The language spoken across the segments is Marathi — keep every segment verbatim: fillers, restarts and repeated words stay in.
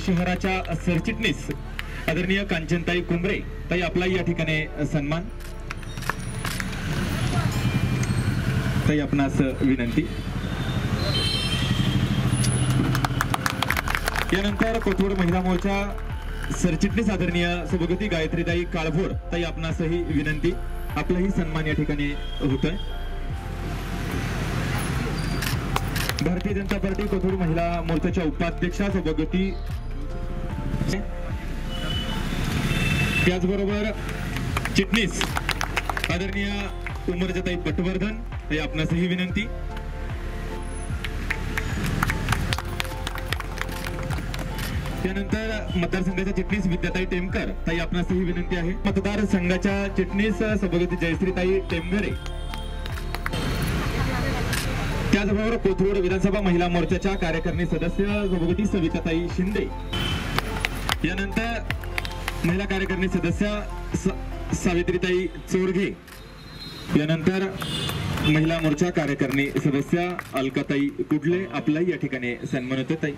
शहराच्या सरचिटणीस आदरणीय कांचनताई कुंभरे ताई आपला या ठिकाणी सन्मान। ताई आपणास विनंती। यानंतर कोथरूड महिला मोर्चा सरचिटणीस आदरणीय सभापती गायत्रीताई काळभोर ताई आपणासही विनंती, आपलाही सन्मान या ठिकाणी होतोय। भारतीय जनता पार्टी कोथरूड महिला मोर्चाच्या उपाध्यक्षा सभापती, त्याचबरोबर चिटणीस आदरणीय उमरजाताई पटवर्धन ताई आपणासही विनंती। त्यानंतर मतदारसंघाच्या चिटणीस विद्याताई टेमकर ताई आपणासही विनंती आहे। मतदारसंघाच्या चिटणीस सभापती जयश्रीताई टेमघरे, त्याचबरोबर कोथरूड विधानसभा महिला मोर्चाच्या कार्यकारिणी सदस्य सभापती सविताताई शिंदे, यानंतर महिला कार्यकारिणी सदस्य सावित्रीताई चोरघे, यानंतर महिला मोर्चा कार्यकारिणी सदस्य अलकाताई कुडले, आपलाही या ठिकाणी सन्मान होतो ताई।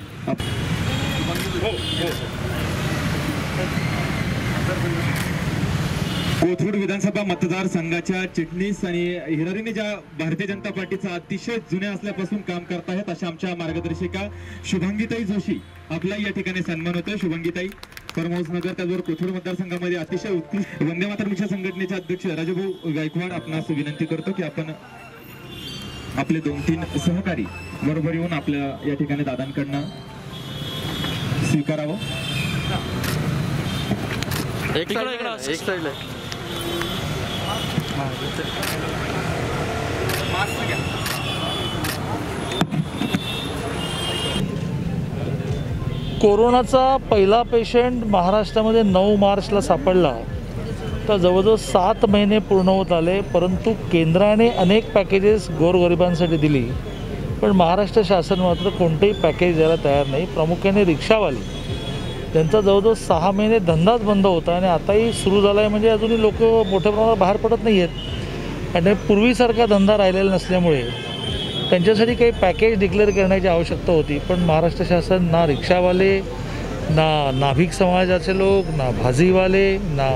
कोथरूड विधानसभा मतदारसंघाच्या चिटणीस आणि हिरारीने ज्या भारतीय जनता पार्टीचा अतिशय जुन्या असल्यापासून काम करत आहेत अशा आमच्या मार्गदर्शिका शुभांगीताई जोशी, आपला या ठिकाणी सन्मान होतोय। शुभांगीताई फार्महाऊस नगर, त्याचबरोबर कोथरूड मतदारसंघामध्ये अतिशय उत्कृष्ट वंदे मातरम मिशन संघटनेचे अध्यक्ष राजभाऊ गायकवाड आपणास विनंती करतो की आपण आपले दोन तीन सहकारी बरोबर येऊन आपल्या या ठिकाणी दादांकडनं स्वीकारावं। एक साइड एक साइड कोरोनाचा पहिला पेशंट महाराष्ट्रामध्ये नऊ मार्चला सापडला, तर जवळजवळ सात महिने पूर्ण होत आले, परंतु केंद्राने अनेक पॅकेजेस गोरगरिबांसाठी दिली, पण महाराष्ट्र शासन मात्र कोणतेही पॅकेज द्यायला तयार नाही। प्रामुख्याने रिक्षावाले, त्यांचा जवळजवळ सहा महिने धंदाच बंद होता आणि आताही सुरू झाला आहे, म्हणजे अजूनही लोक मोठ्या प्रमाणात बाहेर पडत नाही आहेत आणि पूर्वीसारखा धंदा राहिलेला नसल्यामुळे त्यांच्यासाठी काही पॅकेज डिक्लेअर करण्याची आवश्यकता होती, पण महाराष्ट्र शासन ना रिक्षावाले, ना नाभिक समाजाचे लोक, ना भाजीवाले, ना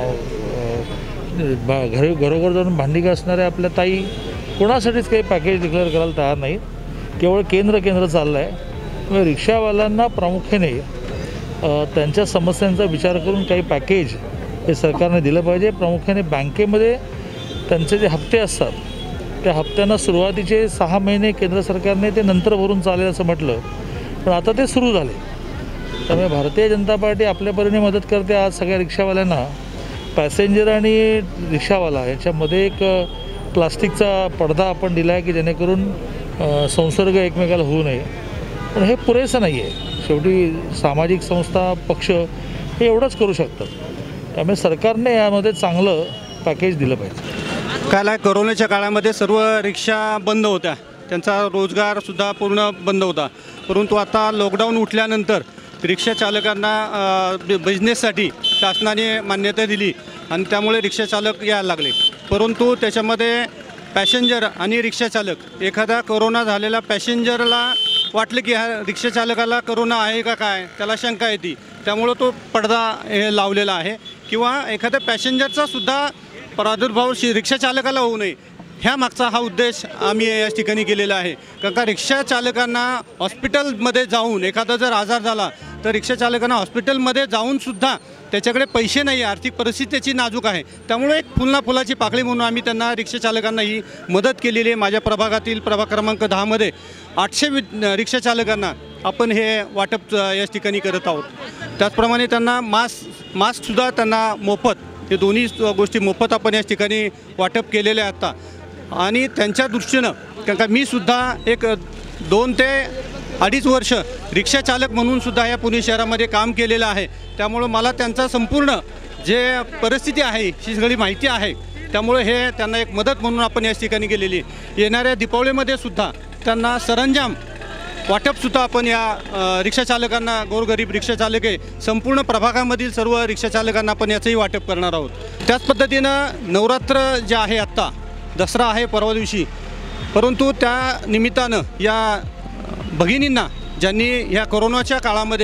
घरी घरोघर जाऊन भांडी घासणाऱ्या आपल्या ताई, कोणासाठीच काही पॅकेज डिक्लेअर करायला तयार नाहीत। केवळ केंद्र केंद्र चाललं आहे, त्यामुळे रिक्षावाल्यांना प्रामुख्याने त्यांच्या समस्यांचा विचार करून काही पॅकेज हे सरकारने दिलं पाहिजे। प्रामुख्याने बँकेमध्ये त्यांचे जे हप्ते असतात त्या हप्त्यांना सुरुवातीचे सहा महिने केंद्र सरकारने ते नंतर भरून चालेल असं म्हटलं, पण आता ते सुरू झाले, त्यामुळे भारतीय जनता पार्टी आपल्या परीने मदत करते। आज सगळ्या रिक्षावाल्यांना पॅसेंजर आणि रिक्षावाला याच्यामध्ये एक प्लास्टिकचा पडदा आपण दिला आहे की जेणेकरून संसर्ग एकमेकाला होऊ नये, पण हे पुरेसं नाही आहे। शेवटी सामाजिक संस्था, पक्ष हे एवढंच करू शकतात, त्यामुळे सरकारने यामध्ये चांगलं पॅकेज दिलं पाहिजे। काल कोरोनाच्या काळामध्ये सर्व रिक्षा बंद होत्या, त्यांचा रोजगारसुद्धा पूर्ण बंद होता, परंतु आता लॉकडाऊन उठल्यानंतर रिक्षा चालकांना बिझनेससाठी शासनाने मान्यता दिली आणि त्यामुळे रिक्षा चालक यायला लागले, परंतु त्याच्यामध्ये पॅसेंजर आणि रिक्षा चालक, एखादा कोरोना झालेला पॅसेंजरला वाटलं की ह्या रिक्षा चालकाला कोरोना आहे का काय, त्याला शंका येते, त्यामुळं तो पडदा हे लावलेला आहे, किंवा एखाद्या पॅसेंजरचा सुद्धा प्रादुर्भाव रिक्षा चालकाला होऊ नये, ह्या मागचा हा उद्देश आम्ही या ठिकाणी केलेला आहे। कारण का रिक्षा चालकांना हॉस्पिटलमध्ये जाऊन एखादा जर आजार झाला तर रिक्षा चालकांना हॉस्पिटलमध्ये जाऊनसुद्धा त्याच्याकडे पैसे नाही, आर्थिक परिस्थिती त्याची नाजूक आहे, त्यामुळे एक फुलना फुलाची पाकळी म्हणून आम्ही त्यांना रिक्षा चालकांना ही मदत केलेली आहे। माझ्या प्रभागातील प्रभाग क्रमांक दहामध्ये आठशे वि रिक्षा चालकांना आपण हे वाटप या ठिकाणी करत आहोत। त्याचप्रमाणे त्यांना मास्क मास्कसुद्धा त्यांना मोफत, हे दोन्ही गोष्टी मोफत आपण या ठिकाणी वाटप केलेल्या आहेत आता। आणि त्यांच्या दृष्टीनं कारण का मी सुद्धा एक दोन ते अडीच वर्ष रिक्षा चालक म्हणून सुद्धा या पुणे शहरामध्ये काम केलेलं आहे, त्यामुळं मला त्यांचा संपूर्ण जे परिस्थिती आहे ही सगळी माहिती आहे, त्यामुळे हे त्यांना एक मदत म्हणून आपण या ठिकाणी केलेली। येणाऱ्या दीपावलीमध्ये सुद्धा त्यांना सरंजाम वाटपसुद्धा आपण या रिक्षा चालकांना, गोरगरीब रिक्षा चालके संपूर्ण प्रभागामधील सर्व रिक्षा चालकांना आपण याचंही वाटप करणार आहोत। त्याच पद्धतीनं नवरात्र जे आहे आत्ता, दसरा आहे परवा दिवशी, परंतु त्या निमित्तानं या भगिनींना ज्यांनी ह्या कोरोनाच्या काळामध्ये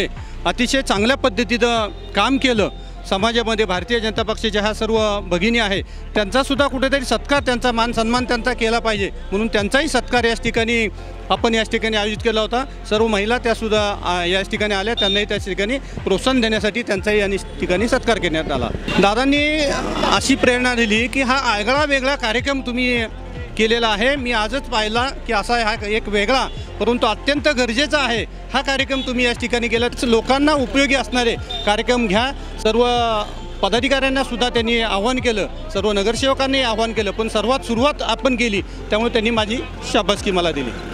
अतिशय चांगल्या पद्धतीनं काम केलं समाजामध्ये. भारतीय जनता पक्षाच्या ह्या सर्व भगिनी आहे त्यांचासुद्धा कुठेतरी सत्कार, त्यांचा मान सन्मान त्यांचा केला पाहिजे म्हणून त्यांचाही सत्कार याच ठिकाणी आपण याच ठिकाणी आयोजित केला होता. सर्व महिला त्यासुद्धा याच ठिकाणी आल्या, त्यांनाही त्याच ठिकाणी प्रोत्साहन देण्यासाठी त्यांचाही या ठिकाणी सत्कार करण्यात आला. दादांनी अशी प्रेरणा दिली की हा आगळा वेगळा कार्यक्रम तुम्ही केलेला आहे. मी आजच पाहिला की असा हा एक वेगळा परंतु अत्यंत गरजेचा आहे हा कार्यक्रम तुम्ही याच ठिकाणी केला. लोकांना उपयोगी असणारे कार्यक्रम घ्या. सर्व पदाधिकाऱ्यांना सुद्धा त्यांनी आव्हान केलं, सर्व नगरसेवकांनी आव्हान केलं, पण सर्वात सुरुवात आपण केली त्यामुळे त्यांनी माझी शाबासकी मला दिली.